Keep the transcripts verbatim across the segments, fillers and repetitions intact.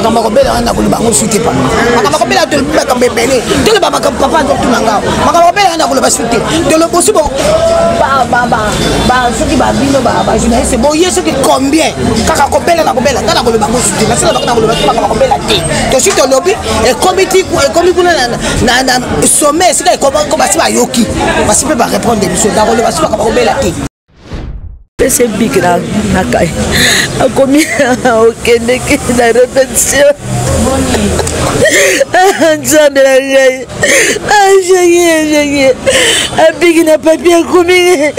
makambo kobela anda kuluba ngosuti pa makambo kobela to ba kambebele to ba makambo papa to tunanga makambo kobela anda kuluba suti de le possible ba ba ba ba suti ba bino ba ba jina c'est bon yeso ki combien kaka kobela na kobela tala kuluba ngosuti na sala bakana kuluba makambo kobela te to si to lobby e committee ko e committee kuna na na sommet c'est ko ba ko ba si ba yoki ba si peut pas répondre biso da kuluba si makambo kobela te. C'est big là, nakai. A commis aucun de la répétition. Ensemble la gaille. Ah, j'ai j'ai a big n'a pas bien commis.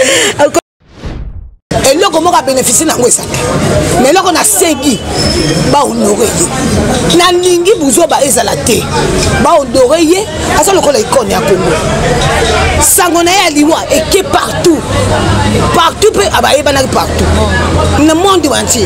Et là comment on bénéficier na ngwesa mais là on a sengi ba honorer na ningi buzo ba ezala te ba honorer ye asa lokola ikone ya Congo sangona ya liwa et que partout partout peut abaye bana partout dans le monde entier.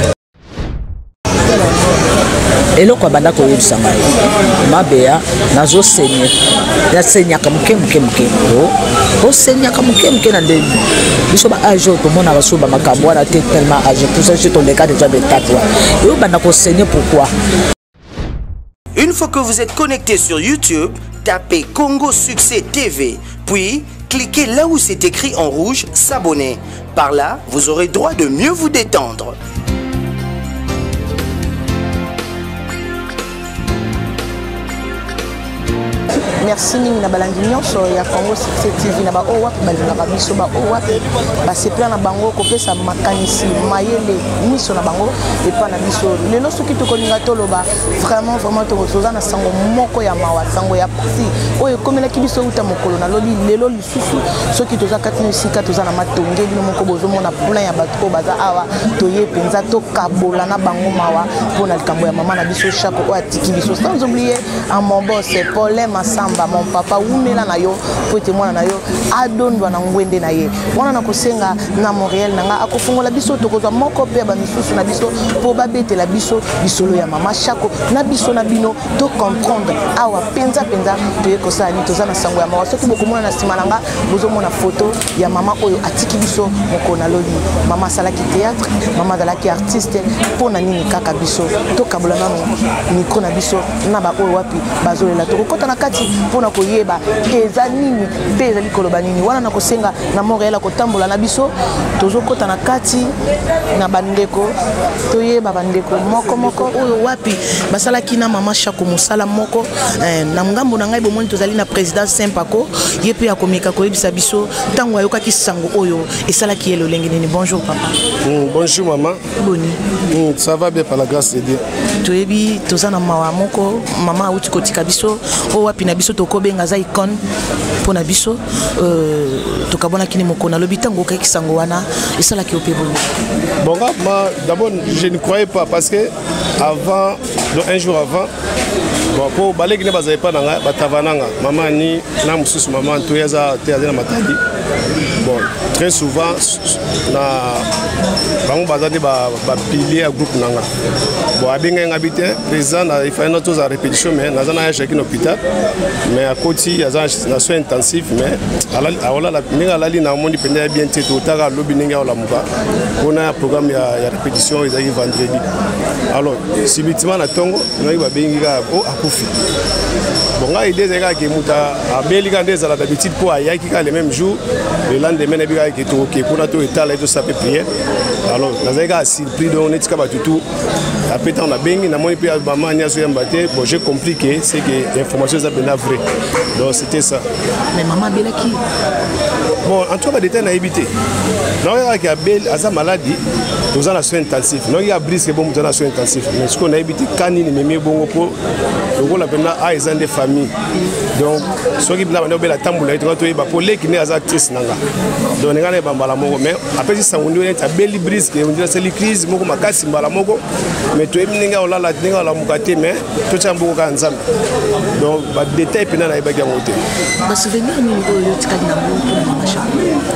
Et là quoi banda ko yebisa mai mabea nazo senya ya senya ka muke muke muke o senya ka muke muke na ndeni biso ba ajo to mona baso ba makambo na te tellement âgé pour ça je ton les cas déjà de quatre et banda ko senya pourquoi. Une fois que vous êtes connecté sur YouTube, tapez Congo Succès T V puis cliquez là où c'est écrit en rouge s'abonner. Par là vous aurez droit de mieux vous détendre. Merci mingi na balandi nyonso ya Congo Succès T V na ba owa balanga biso ba owa ba se plan na bango ko pesa makanisi mayele miso na bango et pas na biso lelo soki to kolinga toloba vraiment vraiment to toza na sango moko ya mawa sango ya pasi oyo komela ki biso uta mokolo na lobi lelo lisusu soki toza katino sika toza na matonge bino moko bozo mona plein ya bato baza awa toye penza to kabola na bango mawa pona likambo ya mama na biso chako o atiki biso sans oublier à mon boss Paul Masamba mon papa umela na yo po témoin na yo adondwa na ngwende na ye wana na kosenga na Montréal nanga akofungola biso tokozwa moko pe ba misusu na biso po babetela biso bisolo ya mama chako na biso na bino to comprendre awa penza penza to yekosa ni toza na sango ya mawa soki bokomona na sima nanga bozo mona photo ya mama oyo atiki biso moko na loli mama salaki théâtre mama dalaki artiste po na nini kaka biso to kabola na micro na biso na ba oyo wapi bazolela to kota na kati pona koyeba eza nini pe ezali koloba nini wana na kosenga na Montréal kotambola na biso tozokota na kati na bandeko toyeba bandeko moko moko oyo wapi basalaki na mama chako musala moko eh, na ngambo na ngai bomoni tozali na président Sempako ye pe akomika koyebisa biso tango ayokaki sango oyo esalaki yelo lengi nini. Bonjour papa. Mm, bonjour maman. Boni. Mm, ça va bien par la grâce de Dieu. Toyebi tozana mawa moko mama uti kotika biso o wapi na biso tokobenga za icon pona biso euh tokabona kini moko na lobi tango kaki sango wana esala ki opebo. Bon moi d'abord je ne croyais pas parce que avant donc un jour avant bon pour balé ne bazay pas nanga batavananga maman ni na mususu maman to yaza te na matadi. Bon très souvent na bango bazali ba ba pilier à groupe nanga bon abenga ngabité président na il faut notre à répétition mais na zana chaki na hôpital mais à côté ya na soins intensifs mais ala ala la ninga lali na mondi pende bien te to taka lobi ninga ola muka on a un programme ya ya répétition ils arrivent vendredi alors subitement na tongo na ba benga o akufi bon là il est que muta abeli quand des à d'habitude pour ayaki ka le même jour le lendemain na ki to ke kuna to etala to sape prière alors nazaka surpris donc netika batutu après temps na bengi na moni pe maman nyaso ya mbate bon j'ai compris que c'est que l'information ça bien vrai donc c'était ça mais maman belaki bon en tout cas détail na éviter non il y a qui a bel à sa maladie tous en soins intensifs non il y a brisque bon dans soins intensifs mais ce qu'on a évité kanini meme bongo po donc la pena a ils ont des familles donc ceux qui na ba la tambula et to ba pour les qui ne as actrice nanga donc ngana ba mbala moko mais après ça on dit a bel brisque on dit c'est la crise moko makasi mbala moko mais to eminga olala ninga la mukate mais to chambo ka nzambe donc ba détail pena na ba ki ngote ba souvenir ni ngo yo tikali na moko mama chako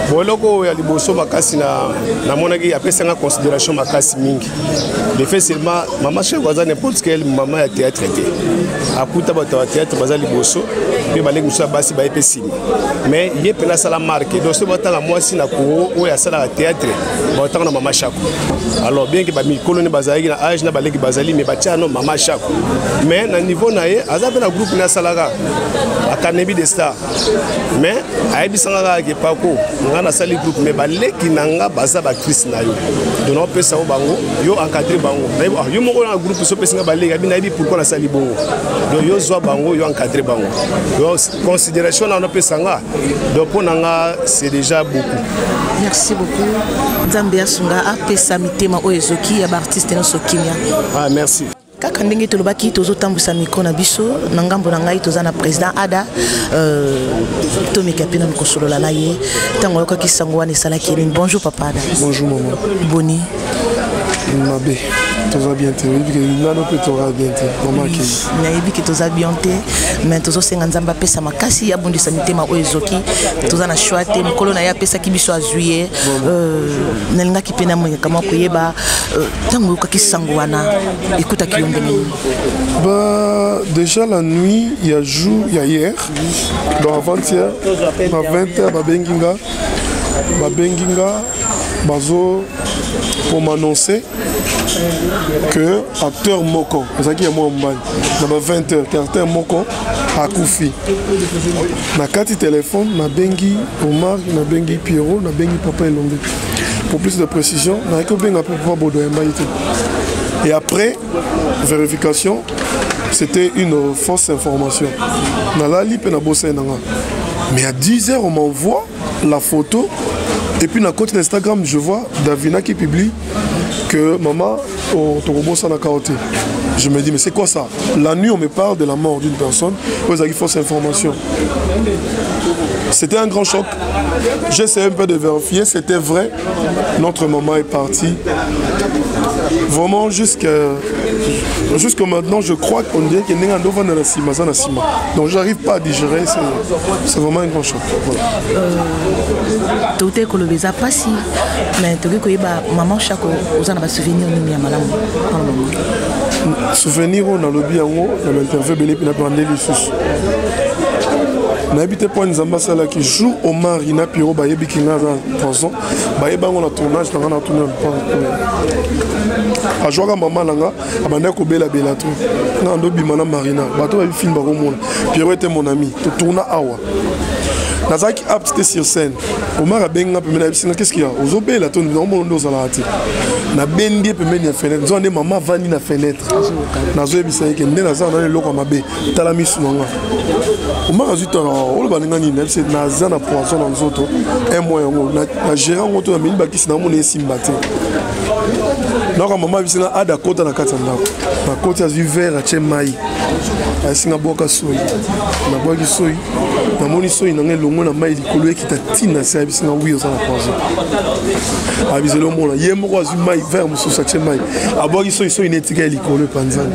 boloko ya liboso makasi na namonaki apesa nga considération makasi mingi. Le fait seulement maman Chako aza n'importe quel maman ya théâtre te. Akuta bato ya théâtre baza liboso pe baleki musa basi ba epesi. Mais ye pena sala marque donc ce batanga mwasi na ko o ya sala théâtre batanga na maman Chako. Alors bien que ba mikolo ne bazali na âge na baleki bazali mais batia no maman Chako. Mais na niveau na ye aza pe na groupe na salaka Académie des Stars. Mais ayebi sanga ke pako ngana sali groupe mais baleki nanga baza ba Chris na yo. Donc on peut ça au bango yo encadrer bango. Yo moko na groupe so pesinga baleki abi na yebi pourquoi na sali bongo. Donc yo zo bango yo encadrer bango. Donc considération na on peut sanga. Donc pour nanga c'est déjà beaucoup. Merci beaucoup. Nzambe asunga apesa mitema o ezoki ya ba artiste na sokimia. Ah merci. Kaka ndenge tolobaki tozotambusa mikro na biso na ngambo na ngai toza na président Ada euh tomeka pena mkosolola na ye tango yokaki sango wana esalaki nini. Bonjour papa Ada. Bonjour maman. Boni Mabe toza bien te oui que nano peut toza bien te maman ki na yebi que toza bien te mais tozo senga nzamba pesa makasi ya bondisa mitema o ezoki toza na choix te mkolo na ya pesa ki biso azuye euh nelinga ki pena mo kama koyeba tango yokaki sango wana écoute ki ndenge. Bah déjà la nuit il y a jour il y a hier dans avant-hier à vingt heures ba benginga ba benginga bazo pour m'annoncer que acteur Moko, c'est qui est moi dans vingt heures, acteur Moko a Koufi. Na carte téléphone, na bengi Omar, na bengi Pierrot, na bengi Papa Elombe. Pour plus de précision, na ko benga Papa Bodo Mbaïté. Et après vérification, c'était une fausse information. Na la li pe na bossé nanga. Mais à dix heures on m'envoie la photo. Et puis, dans le compte Instagram, je vois Davina qui publie que maman, au Torobo, ça n'a qu'à ôter. Je me dis, mais c'est quoi ça? La nuit, on me parle de la mort d'une personne. Vous avez fausse information. C'était un grand choc. J'essaie un peu de vérifier. C'était vrai. Notre maman est partie. Vraiment, jusqu'à jusqu'à maintenant, je crois qu'on dirait qu'il y a un nouveau dans la cima. Donc, je n'arrive pas à digérer. C'est vraiment un grand choc. Voilà. Tout est que le visa passe. Mais tu veux que maman Chako, vous en avez souvenir de maman. Souvenir, on a le bien, on a l'interview, on a demandé les sous. N'habitez pas une ambassade qui joue au Marina Piro, Bayebi qui n'a pas poison. Bayeba on a tournage, on a tourné à jouer à maman langa, à Bandeko Bella Bellato. Non, Dobi Mana Marina. Bateau a eu film au monde. Pierrot était mon ami. Tu tournes à Awa. Nazaki apte sur scène. Omar a benga pe mena bisina qu'est-ce qu'il y a? Aux obé la tonne non mon dos à la tête. Na bendi pe mena fenêtre. Zone maman vani na fenêtre. Nazo bisina ke ndena za na loko mabe. Tala misu nanga. Omar a zuta o le baninga ni na c'est na za na poisson dans zoto. Un mois ngo na gérant ngoto na mini bakisi na mon esimbate. Donc maman bisina ada kota na katanda. Na kota zu vert a chemai. Asinga boka soyi. Na boki soyi. Na moni soyi na ngelongo na mai likolo ki ta tina sa bisinga wi oza na poisson. Abizelo mona ye moko azu mai vert mususa chemai. Aboki soyi soyi netika likolo panzani.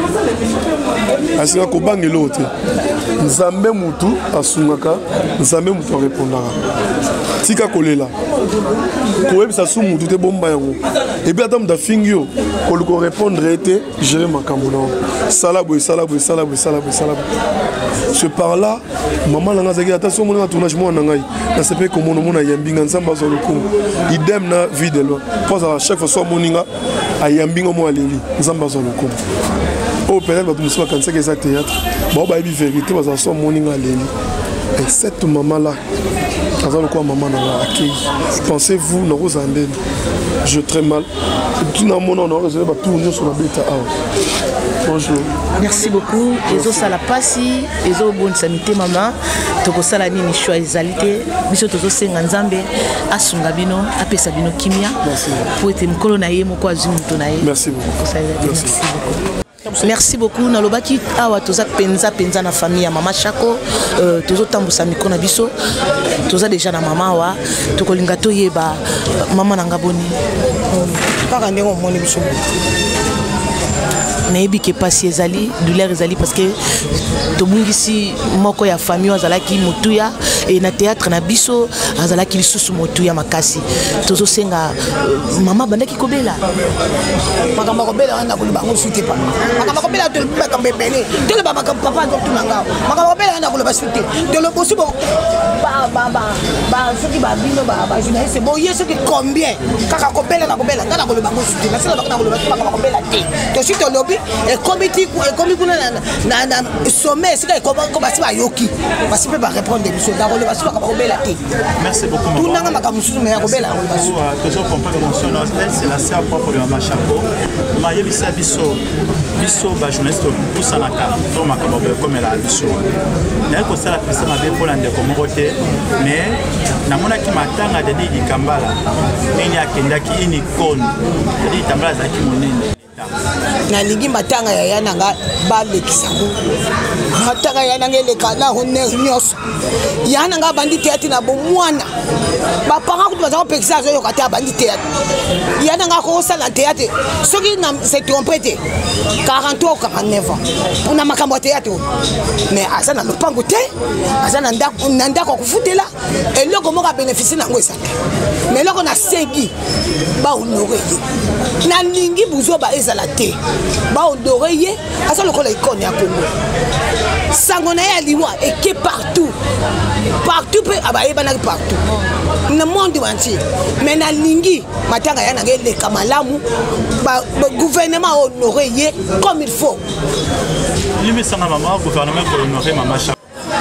Asinga ko bangelo te. Nzambe mutu asungaka, nzambe mutu répondara. Tika kolela. Koyebisa su mutu te bomba yango. Et puis attends da fingio, ko ko répondre était gérer makambo na. Salabo salabo salabo salabo salabo. Ce par là, maman langa zaki attention mon tournage moi na ngai. Na sepe ko mono mona yambinga nzamba zo lokumu. Idem na vidéo. Pose à chaque fois so moninga ayambinga mo aleli nzamba zo lokumu. Oh peut-être va tout ça quand c'est que ça théâtre. Bon bah il vérité va so moninga aleli. Et cette maman là avant le quoi maman na accueil. Pensez-vous na Rosandene. Je très mal. Tout le monde on a va tourner sur la bêta. Bonjour. Merci beaucoup. Ezo sala pasi, ezo bonne sanité maman. Toko sala nini choix ezalité. Biso tozo senga nzambe asunga bino, apesa bino kimia. Merci. Pour être mkolo na ye moko azu muto na ye. Merci beaucoup. Merci beaucoup. Merci beaucoup. Nalobaki awa toza penza penza na famille ya mama Chako. Euh tozo tambusa miko na biso. Toza déjà na mama wa. Toko linga to yeba mama nanga boni. Kaka ndenge omoni biso. nayebi ke pasi ezali douleur ezali parce que tobungisi moko ya famille azalaki motuya et na théâtre na biso azalaki lisusu motuya makasi tozosenga mama bandaki kobela makambo kobela wana koloba ngo suite pa makambo kobela to makambo bebele to le ba makambo papa to tunanga makambo kobela wana koloba suite to le possible ba ba ba ba soki ba bino ba ba je sais bon yeso ki combien kaka kobela na kobela ngana koloba ngo suite na sala bakana koloba makambo kobela te to suite lobby et comité et comité kuna na na sommet sika ko ko basi ba yoki basi pe ba répondre biso da koloba basi makambo kobela te. Merci beaucoup. Tunanga makambo susu me kobela basi toujours comprendre l'émotion elle c'est la sœur propre de Mama Chapeau maye bisa biso biso ba journaliste pour ça na ka to makambo comme la biso na ko sala pesa mabe pour lande ko mokote mais na mona ki matanga de di kambala nini akendaki ini kon di tambala za ki monene na lingi matanga ya yana nga balekisa ngo matanga ya yana ngeleka na honneur nyos yana nga bandi théâtre na bomwana ba parents ko baza ko pekisa zo yo kata bandi théâtre yana nga ko sala théâtre soki na c'est trompé quarante-trois ou quarante-neuf ans pour na makambo théâtre mais asa na lopango te asa na ndako na ndako ko futela eloko mo ka bénéficier na ngo esate mais loko na sengi ba honorer na lingi buzo ba ezala te ba honorer ye asa lokola icône ya Congo sango na ya liwa et que partout partout pe abaye bana partout na monde entier mais na lingi matanga ya na ngele kamalamu ba gouvernement honorer ye comme il faut limi sanga mama gouvernement pour honorer Mama Chapeau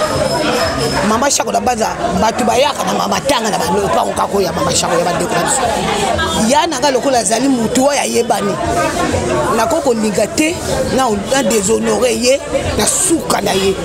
Mama Chapeau da baza batu bayaka na mama tanga na bano pa ngako ya Mama Chapeau ya ba décoration ya nanga lokola zali mutu ya yebani na koko lingate na na déshonorer ye na suka na ye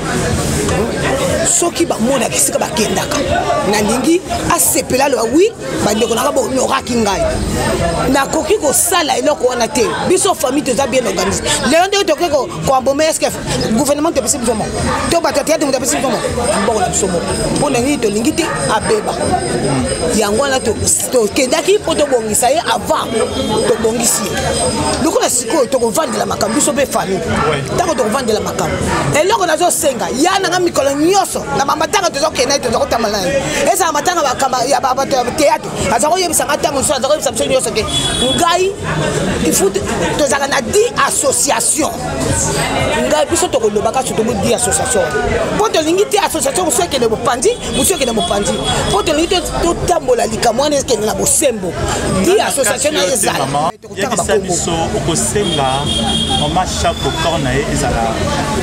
soki ba mona kisika ba kendaka na lingi asepela lo oui ba ndeko na ba honoraki ngai na koki ko sala eloko wana te biso famille to za bien organisé le nde to ko ko ambomé est-ce que gouvernement te pesi biso mo to ba to théâtre mo te pesi biso mo mboko na biso mo pona ngi to lingi te abeba yango na to to kendaki po to bongisa ye avant to bongisi lokola siko to ko vandela makambo biso be famille tako to ko vandela makambo eloko na zo senga yana nga mikolo nyoso na mamatanga to zo kena to zo tamala esa matanga bakamba ya baba to théâtre azako yebisa matanga so azako yebisa biso nyoso ke ngai il faut to zaka na di association ngai biso to ko lobaka so to mo di association po to lingi te association so ke le bopandi muso ke le bopandi po to lingi to tambola likamwana ke na bosembo di association na ezala yebisa biso okosenga Mama Chapeau corner ezala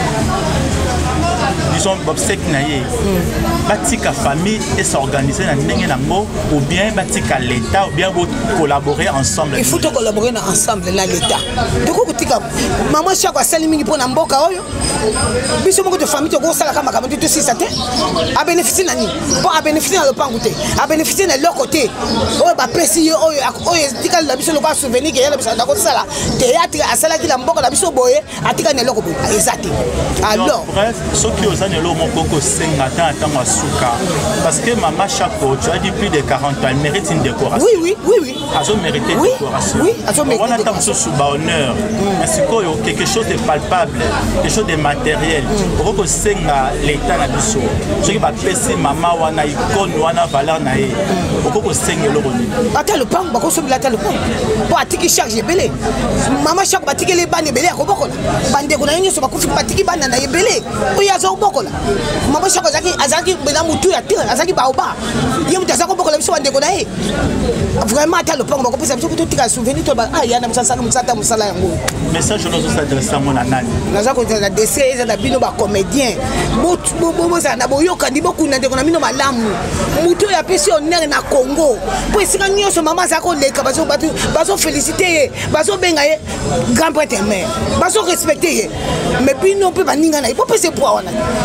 disons obsèque naie batika famille et s'organiser na ndenge nango ou bien batika l'état ou bien collaborer ensemble. Il faut collaborer ensemble na l'état toko kutika Mama Chapeau asali mingi pona mboka oyo biso moko de famille to ko sala kama kama to sisa te a bénéficier nani pour a bénéficier na le pangoute a bénéficier na leur côté oyo ba pesi oyo oyo tika la biso lokwa souvenir ke yala biso na ko sala théâtre asala ki la mboka la biso boye atika na lokoko exact alors bref ce qui aux années lo moko senga ta ta suka parce que Mama Chapeau tu as dit plus de quarante ans elle mérite une décoration. Oui oui oui oui. Azo mérité une oui, décoration. Oui, azo mérité. On attend ce sous honneur. Ainsi que quelque chose de palpable, quelque chose de matériel. Pour que senga l'état na biso. Ce qui va passer maman wana icône wana valeur na e. Pour que senga lo boni. Ata le pang ba ko so bilata le pang. Pour atiki charge belé. Mama Chapeau batiki les bane belé ko bokola. Bande ko na nyoso ba ko fi batiki bana na belé. O ya zo bokola. Mama Chapeau azaki azaki bena mutu ya tira azaki baoba ye mutu azako bokola biso bande ko na e vraiment ata le pang ba ko pesa biso to tika souvenir to ba ah yana musasala musata musala yango message nous nous adresse à mon nani naza ko na décès eza na bino ba comédien bo bo za na boyoka ndi boku na ndeko na bino malamu mutu ya pesi honneur na Congo po esika nyoso mama azako leka bazo bazo féliciter ye bazo benga ye grand prêtre mère bazo respecter ye mais bino pe baninga na po pese po wana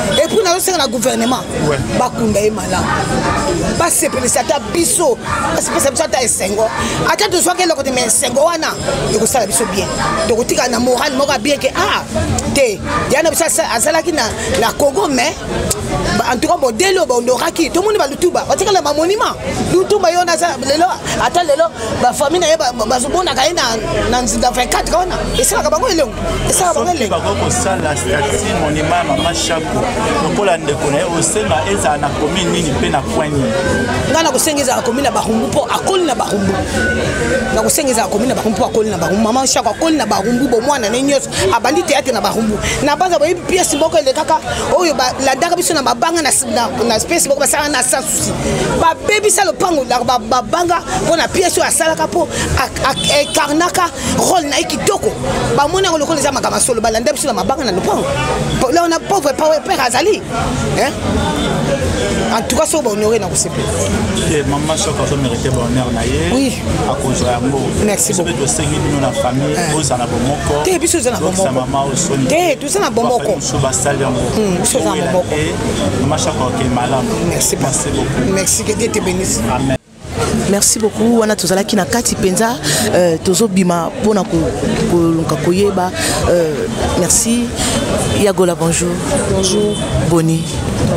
et puis na senga na gouvernement bakunda e malamu basepelisa ata biso basepelisa biso ata esengo ata tozwaki eloko te mais esengo wana ekosala biso bien tokotika na morale moko bien ke ah te yana biso azalaki na na Congo mais en tout cas modelo bondoraki tout le monde ba lutuba batikala ba monument lutuba yo na lelo ata lelo ba famille na ye bazobona ka na na nzinda vingt-quatre kana esala bango elongo esala bango elongo bako sala statue monument Mama Shako lokola ndeko na o senga eza na commune nini pe na kwani ngana ko sengeza commune na Barumbu po akoli na Barumbu na ko sengeza commune na Barumbu po akoli na Barumbu Mama Shako akoli na Barumbu bo mwana ne nyos abandi théâtre na Barumbu na baza ba pièce mboko le kaka oyo ba la ndaka biso na mabanga na na space mboko basala na sans souci ba baby ça le pango la ba banga pona pièce ya sala kapo karnaka rôle na ikitoko ba mona ko lokola za makama solo ba landa biso na mabanga na lupango là on a pauvre père Azali hein en tout cas so ba honoré na ko sepe et Mama Shako so mérité bonheur na ye oui à cause ya ngo merci beaucoup de sengi nous na famille oza na bomoko te biso za na bomoko mama o soni te tout ça na bomoko so ba sali ngo biso za na bomoko Mama Shako ke malamu merci merci beaucoup merci que Dieu te bénisse amen. Merci beaucoup wana tozalaki na kati penza euh, tozobima pona kolunka koyeba euh, merci Yagola bonjour bonjour Boni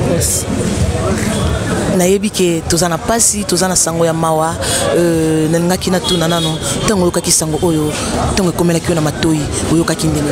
nayebi ke tozana pasi tozana sango ya mawa euh, nalingaki na tuna nano ntango oyokaki sango oyo ntango ekomelaki yo na matoi oyokaki ndenge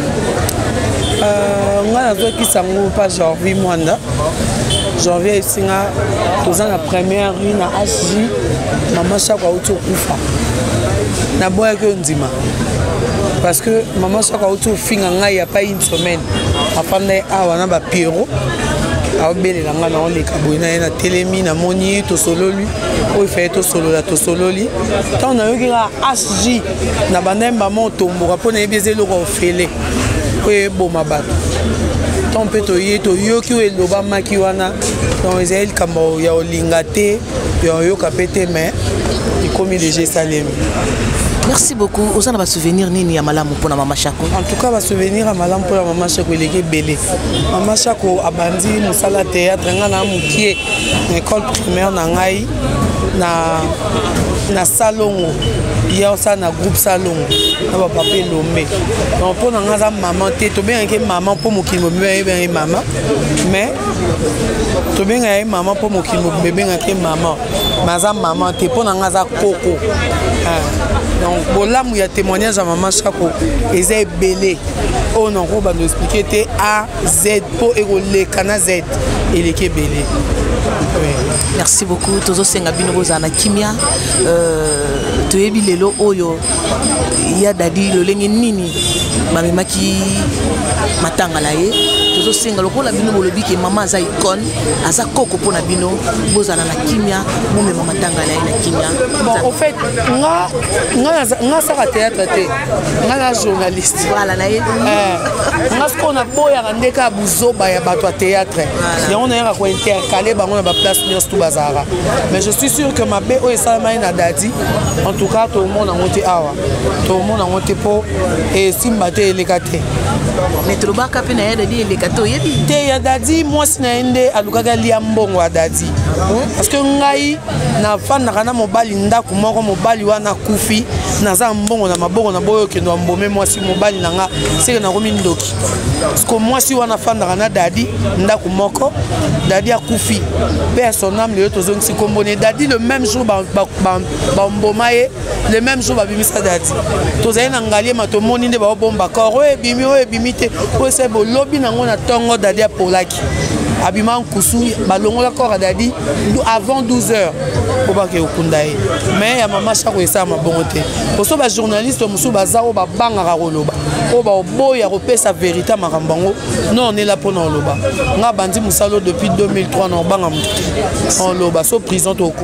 euh, nga nazwaki sango pa janvier mwanda janvier esinga toza na première rue na H J Mama Shako auti okufa naboyaki yo ndima parce que Mama Shako auti ofinga ngai ya pas une semaine afanda awa na bapiero aobelela nga na oleka boye na ye na telemi namoni ye tosololi oyo faye tosolola tosololi ntango nayoki nga H J na bandemba mo otomboka mpo nayebi eza eloko ofele oyo eboma bato ntango mpe toye toyoki oyo elobamaki wana donc ezali likambo ya olinga te ya oyoka mpe te mais ekomi deja esalemi. Merci beaucoup. Osana va souvenir nini ya malamu pour Mama Shako. En tout cas va souvenir à malamu pour Mama Shako eleki belé. Mama Shako abandi musala théâtre nga na mukie école primaire na ngai na na salongo ya ça na groupe salongo na ba papa Lomé. Donc pour nga za maman te to bien que maman pour mokili mo bien maman mais to bien nga maman pour mokili mo bébé nga ke maman. Maza maman te pour nga za koko. Donc bolamu ya témoignage à Mama Shako eza belé on en va nous expliquer T A Z pour éroler kana Z et les belé. Merci beaucoup tozo senga bino bozana kimia euh toyebi lelo oyo ya dadi lolenge nini mamemaki matanga la ye tozo senga lokola bino bolobi ke mama za icône aza koko pona bino bozana na kimia mome mama matanga la ye na kimia. Bon au fait nga nga nga saka théâtre te nga na journaliste voilà na ye euh nga sko na boya ndeka buzoba ya bato théâtre ya on a ko intercaler bango na ba place nyos tout bazara mais je suis sûr que ma bé o esama na dadi en tout cas tout le monde a monté awa tout le monde a monté pour et simba te lekate mais to ba ka pe na ya dadi lekato yebi te ya dadi moi sina ende alukaka lia mbongo wa dadi parce que ngai na fana kana mobali ndako moko mobali wana kufi naza mbongo na maboko na boyo ke ndo mbome moi si mobali nanga c'est na komi ndoki parce que moi si wana fana kana dadi ndako moko dadi a kufi père son âme le tozong si kombone dadi le même jour ba ba mbomaye le même jour ba bimisa dadi tozali na ngalie mato moni nde ba bomba koro e bimi o e bimite o se bo lobi nango na tongo dadi a polaki abima nkusu balongola kora dadi avant douze heures pour ba ke okundaye mais ya Mama Shako esa mabongote poso ba journaliste musu bazao ba banga koloba o ba boya kopesa vérité makambango non on est là pour non loba nga bandi musalo depuis deux mille trois na banga mutu on loba so prison to koma.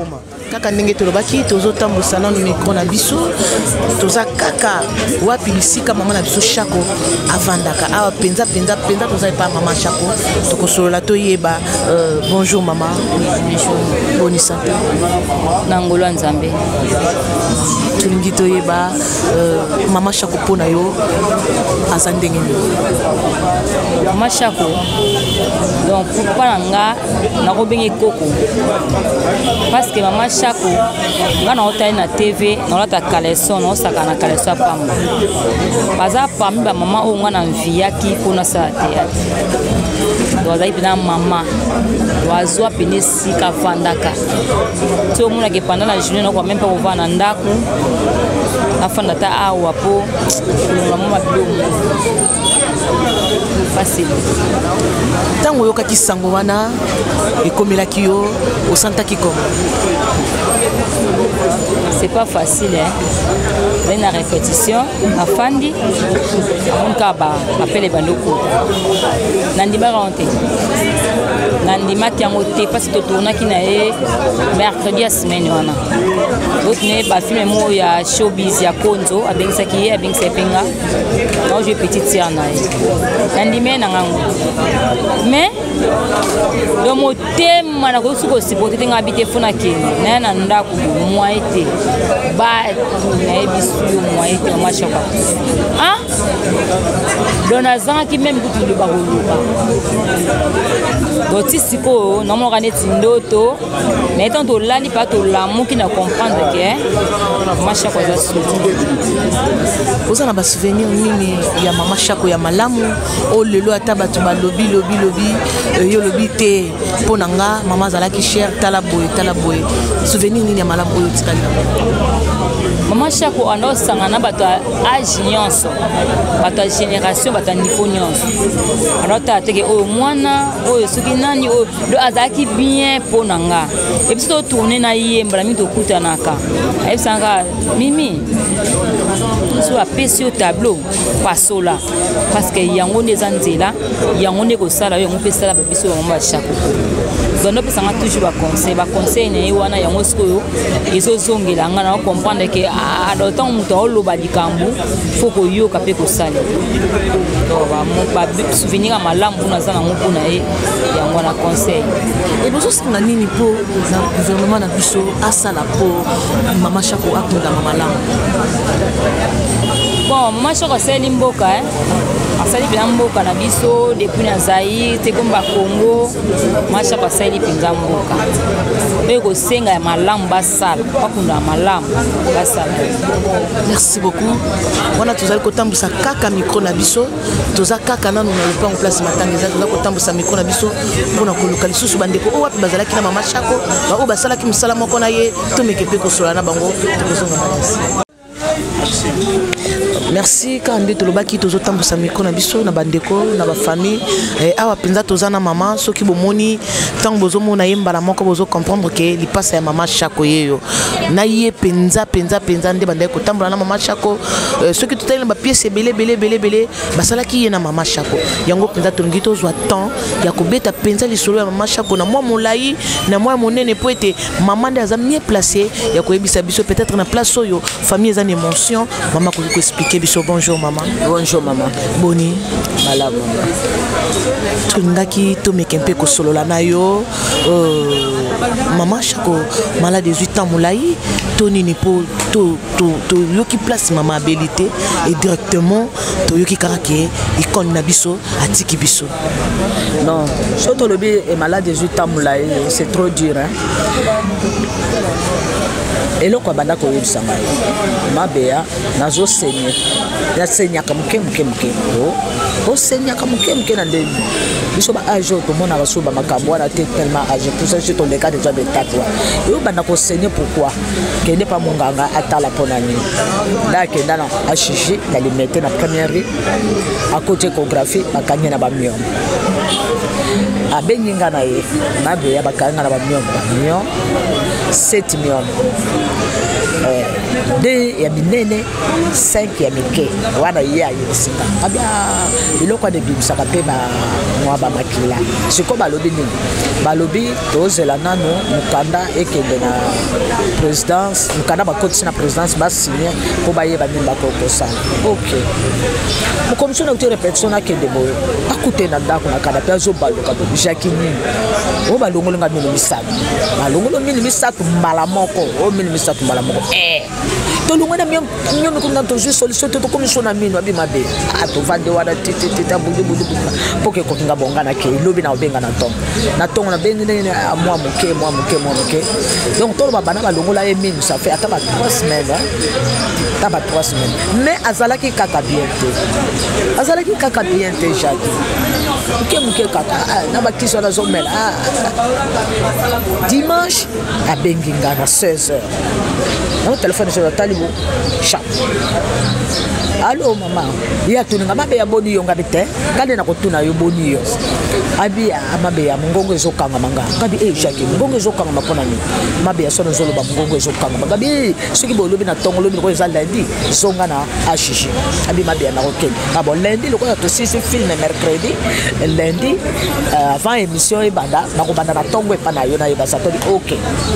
kaka ndenge tolobaki tozotambusa nano micro na biso toza kaka wapi bisika mama na biso Shako avandaka awa penza penza penza toza epa mama Shako tokosolola toyeba. euh, bonjour mama. Bonjour. Boni santé. Nangolo Nzambe. Tulingi toyeba euh, mama Shako pona yo aza ndenge nini? Mama Shako donc pourquoi nga nakobengi koko parce que mama Shako nga na otali na T V na olata kaleso na osaka na kaleso pamba baza parmi ba mama o nga na mviaki pona sa théâtre doza ipina mama wazwa pene sika fandaka to muna ke pendant la journée na kwa même pas over na ndaku afanda ta awa po kulunga mama bilomo facile. Tango yokaki sango wana ekomelaki yo osantaki comme c'est pas facile hein. Mais na répétition afandi on kaba appelle bandoko nandima ronte nandima ki amote parce que tourna ki na e mercredi semaine wana donc ne ba film mo ya showbiz ya konzo abengisa ki abengisa penga non je petite sœur na nandima na ngango mais do motema na ko suko sipote tenga habiter fona ki na na ndako moi été ba na bisu moi été moi Shako ah donazan ki même kutu de bakoluka donc siko na mo kaneti ndoto mais tant to lali pas to lamu ki na comprendre que mama Shako za souvenir oza na ba souvenir nini ya mama Shako ya malamu o lelo ata batu ba lobi lobi lobi yo lobi te pona nga mama zalaki cher tala boy tala boy souvenir nini ya malamu oyo tikali mama Shako anosanga na bato âge nyonso bato génération bato niveau nyonso anota teke oyo mwana oyo soki nani oyo do azaki bien pona nga et puis to tourner na yembra mi to kutanaka et sanga mimi so apesi au tableau pasola parce que yango ne zanzela yango ne ko sala yango pesala biso mama Shako donc no pesanga toujours ba conseil ba conseil ne wana yango sikoyo ezozongela nga na comprendre que à d'autant muto oloba likambu faut ko yoka pe ko sala donc ba mo ba souvenir malamu na zana ngo pona e yango na conseil et bozo singa nini po na gouvernement na biso asala po mama Shako akunda mama lamu bon mama Shako seli mboka hein asali bila mboka na biso depuis na Zaïre te komba Congo mama Shako asali pinga mboka pe ko senga ya malamu basala bakunda malamu basala. Merci beaucoup. Wana tozali kotambusa kaka micro na biso toza kaka nanu na lepa en place matanga za toza kotambusa micro na biso pona koluka lisusu bandeko o wapi bazalaki na mama Shako ba o basalaki musala moko na ye to mekepe ko sola na bango tokozonga malasi. Merci kandi tolobaki tozotambusa micro na biso na bandeko na ba famille eh, awa penza tozana mama soki bomoni tango bozomona yembala moko bozo comprendre que li passe ya mama Shako yeyo na ye penza penza penza nde bandeko tambola na mama Shako eh, soki totali ba pièce belé belé belé belé basalaki ye na mama Shako yango penza tolingi tozwa temps ya kobeta penza lisolo ya mama Shako na mwa molai na mwa monene po ete mama nde aza mieux placé ya koyebisa biso peut-être na place oyo famille eza une émotion mama ko expliquer biso. Bonjour maman. Bonjour maman. Boni. Malamu. Tulingaki to mekempe ko solola na yo euh mama Shako malade dix-huit ans moulai Tony ni po to to to yoki place mama abilité et directement to yoki karake icône na biso atiki biso. Non, surtout le bi est malade dix-huit ans moulai, c'est trop dur hein. Et là quoi banda ko yebisa ngai mabea nazo seigneur ya seigneur ka muke muke muke o seigneur ka muke muke na ndeni biso ba âge to mona ba so ba makambo na te tellement âge pour ça je ton les cas déjà de tatwa et banda ko seigneur pourquoi que n'est pas mon ganga atala ponani là que dans a chichi la limite na première rue à côté échographie akanya na ba miom abengi nga na ye mabeya bakanga na bamillion bamillion sept millions deux ya minene cinq ya mike wana ye ayebisinga abia biloko adebimisaka mpe mwa bamakila siko balobi nini balobi tozela nano mokanda ekende na présidence mokanda bakotisi na présidence basigne mpo bayeba nini bakokosala ok mokomiso na kuti répétition nakende boye akute na ndako na kanda mpe azobaluka bo jaki nini o balongolenga mili misato balongolo mili misato mbala moko o mili misato mbala moko eh tolongona mio mio mikunda tozu solution to komisona mino abi mabe ato vande wana titi tita budu budu poke ko kinga bonga na ke lobi na obenga na tongo na tongo na bengi ne amwa muke mwa muke mwa muke donc tolo bana balongola ye mino ça fait ataba trois semaines taba trois semaines mais azalaki kaka bien te azalaki kaka bien te jaki muke muke kaka na bakiso na zomela dimanche abengi ngana seize heures na téléphone sur le talibo chap allo mama ya tuninga mabe ya boni yo ngabi te ngade na kotuna yo boni yo abi amabe ya mungongo ezokanga manga ngabi eh jaki mungongo ezokanga mapona ni mabe ya sono zolo ba mungongo ezokanga manga ngabi soki bo lobi na tongo lobi ko eza lundi zonga na ashishi abi mabe ya na okende abo lundi loko to six film mercredi lundi avant émission ebanda na ko banda na tongo epana yo na yeba satori ok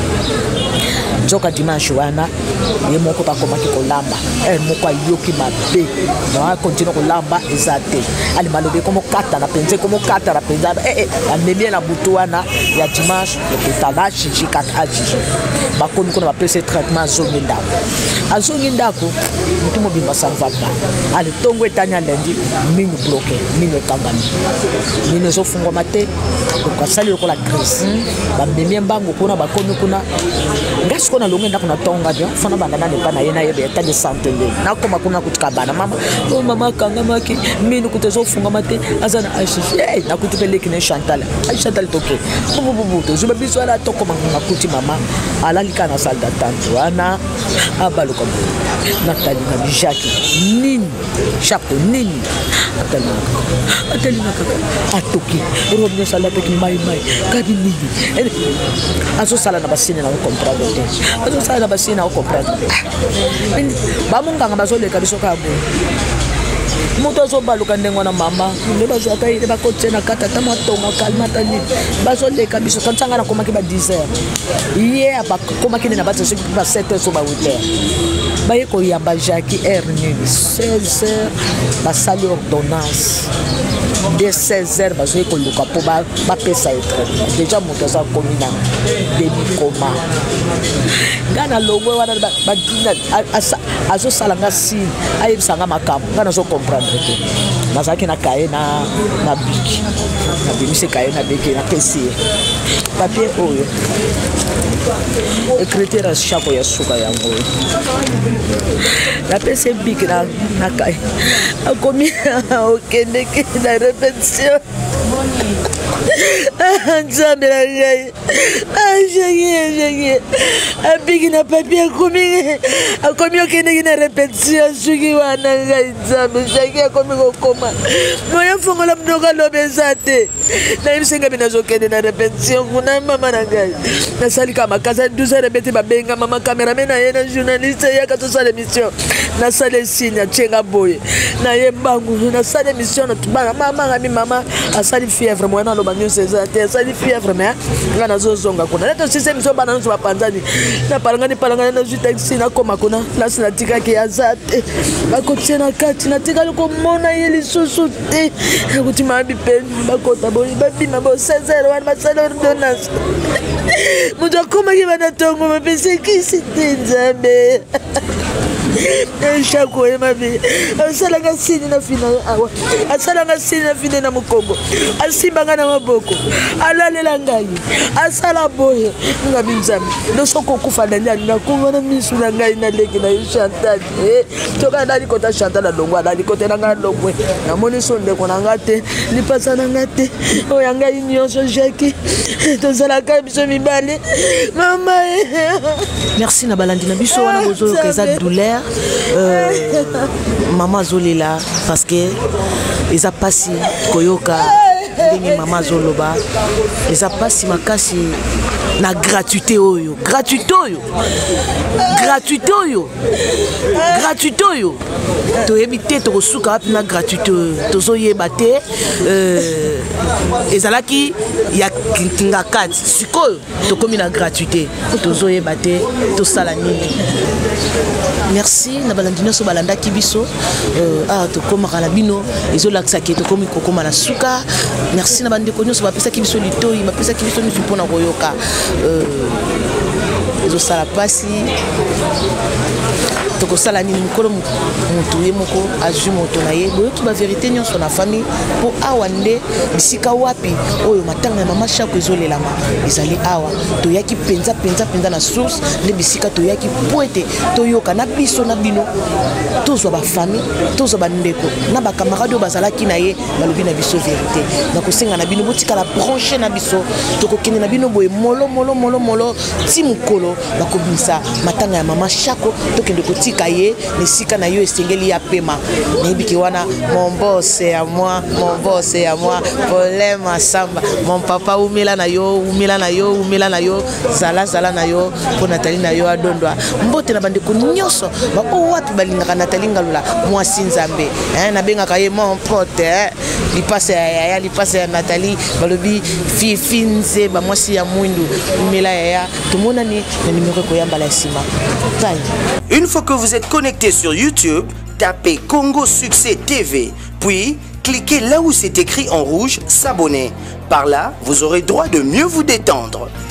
nzoka dimanche wana ye moko bakomaki kolamba eh moko ayoki mabe na continue kolamba ezate ali malobe komo kata na penze komo kata na penza eh eh amemie na butu wana ya dimanche ekutala chichi kata ajiji bakomi kona bapese traitement zongi ndako azongi ndako mutu mobimba sanva pa ali tongo etanya lundi minu bloqué minu kambani minu zo fungwa mate ko sali ko la crise bamemie mbango kuna bakomi kuna ngas kona longe ndako na tonga bien fana banda na nepa na yena yebe eta de santé na koma kuna kutika bana mama o mama kanga maki minu kutezo funga mate azana ashishi eh na kutupeleki ne Chantal ay Chantal toke bubu bubu to zuba biso ala toko manga kuti mama ala likana salle d'attente wana abaluka Nathalie na bijaki nini chapeau nini atali atali na kaka atoki robne sala peki mai mai kadi nini aso sala na basine na comprendre aso sala na basine na comprendre ba munganga bazoleka biso kabo moto azobaluka ndenge wana mama nde bazwaka ye bakotie na kata ta matongo kalma tani bazoleka biso kansanga na komaki ba dix heures ye abakomaki na bato soki ba sept heures so ba huit heures baye koyamba Jackie heure nini seize heures basali ordonnance de seize heures bazoye koluka mpo bapesa etraitement déjà moto aza komi na demi coma nga na longwe wana azosalanga sine ayebisanga makambo nga nazokomprendre te nazalaki na kaye na biki nabimise kaye na biki napesi ye papier oyo écriture ya shako ya suka yango napesi biki na kaye akomi okendekende na répétition nzambe na ngai ajenge abiki na papier akomi akomi okendeki na répétition suki wana ngai nzambe jaki akomi kokoma moya fongola mnoka lobe eza te nayebisenga mpe nazokende na répétition kuna mama na ngai nasalika makasa douze heures bete babenga mama cameraman na ye na journaliste yaka tosala émission nasala esigne atienga boye na ye mbangu nasala émission natubanga mamanga mi mama asali fièvre mwana aloba nyonso eza te asali fièvre me nga nazozonga kuna leto sise émission bana nyonso bapanzani napalangani palangani nazwi taxi nakoma kuna place natikaki aza te bakotie na kati natikali komona ye lisusu te nakuti mabi peni bakota boye babima bo seize heures wana basala ordonnance moto akomaki bana tongo mapesekisi te nzambe shako ye mabe asalanga sini na fina awa asalanga sini na fina na mukongo asimbanga na maboko alalela ngai asala boye ngabi nzambe nosoko kufa ndani na kungo na misu na ngai na leki na Chantal eh toka ndani kota Chantal longwa ndani kota na ngai longwe na moni sonde kona ngate lipasa na ngate o yanga nyonso Jackie tozala ka biso mibale mama merci na balandi na biso wana bozo keza douleur euh, maman zolela parce que ils a passé koyoka ndenge mama azoloba eza mpasi makasi na gratuité oyo gratuité oyo gratuité oyo gratuité oyo toyebi te tokosuka wapi na gratuité oyo tozoyeba te ezalaki ya kinga kati sikoyo tokomi na gratuité tozoyeba te tosala nini. Merci na balandi nyonso balandaki biso ah tokomaka na bino ezolakisaki tokomi kokoma na suka. Merci na bandeko nyonso bapesaki biso litoi bapesaki biso nyonso mpona koyoka ezosala pasi tokosala nini mokolo motu ye moko azwi moto na ye boyoki baverité nyonso na famille mpo awa nde bisika wapi oyo matanga ya mama Shako ezolelama ezali awa toyaki mpenza mpenza mpenza na source nde bisika toyaki po ete toyoka na biso na bino tozwa bafamille tozwa bandeko na bakamarade oyo bazalaki na ye balobi na biso verité nakosenga na bino botikala branche na biso tokokende na bino boye molo molo molo molo ti mokolo bakobimisa matanga ya mama Shako tokende tika ye nesika na yo esengeli ya pema nayebiki wana mon boss ya moi mon boss ya moi problème samba mon papa umela na yo umela na yo umela na yo zala zala na yo po Nathalie na yo adondwa mbote na bandeko nyonso ba o wapi balingaka Nathalie Ngalula mwasi nzambe hein na bengaka ye mon pote hein lipasa ya ya lipasa ya Nathalie balobi fi finze ba mwasi ya mwindu umela ya ya tumona ni na numero ko yamba la sima tai. Une fois que vous êtes connecté sur YouTube, tapez Congo Succès T V, puis cliquez là où c'est écrit en rouge s'abonner. Par là, vous aurez droit de mieux vous détendre.